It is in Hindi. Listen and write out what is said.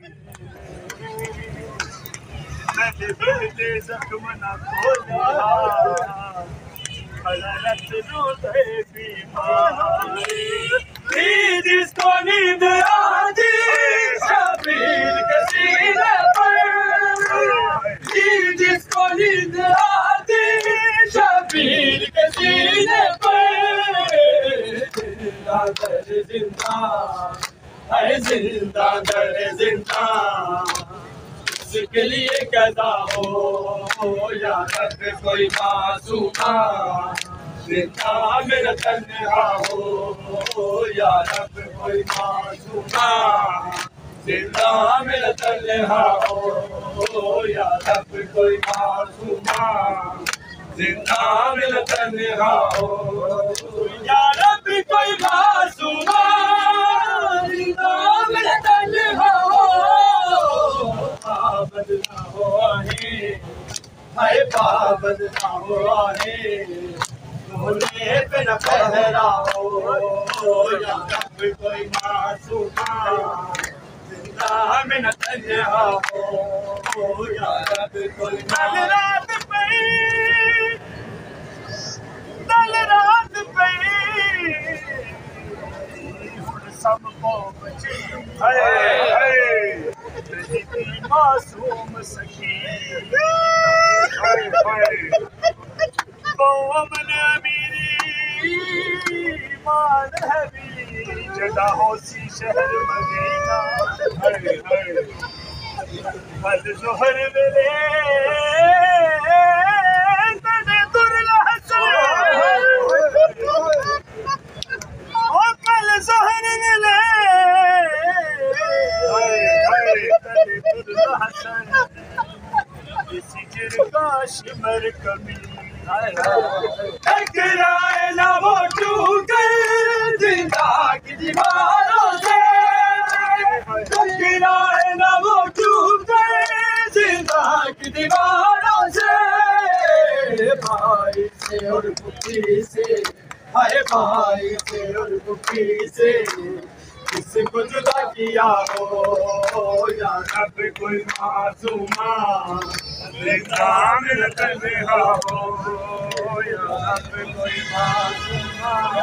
मैंने दिल दे जख्म न खोला हरारत रोते बीमारी जिसको नींद आती शबीर के सीने पर जिसको नींद आती शबीर के सीने पर जिंदा दर जिंदा है जिंदा दर जिंदा इसके लिए कदा हो या रब कोई मासूमा जिंदा मेरा तन्हा हो या रब कोई मासूमा जिंदा मेरा तन्हा हो या रब कोई मासूमा जिंदा मेरा तन्हा हो या रब कोई मासूमा जिंदा मेरा तन्हा हो पाबंद ना हो आहे हाय पाबंद ना हो आहे भोले पे न पहरा हो या रब कोई मासूमा जिंदा में न तन्हा हो या रब कोई दल रात पे सब को बचे हाय हाय मासूम सखी हाय हाय कौम ने मेरी मान है भी जदा होसी शहर मदीना हाय हाय हल जोहर वेले तने दुर्ला हसन ओ कल जोहर वेले शिमर कमी टकराए ना वो टूटे जिंदा की दीवारों से टकराए ना वो टूटे जिंदा की दीवारों से भाई से और बुद्धि से हाय भाई से और बुद्धि से किसको जुदा किया हो या रब कोई मासूमा जिंदा मेरा तन्हा हो या रब कोई मासूमा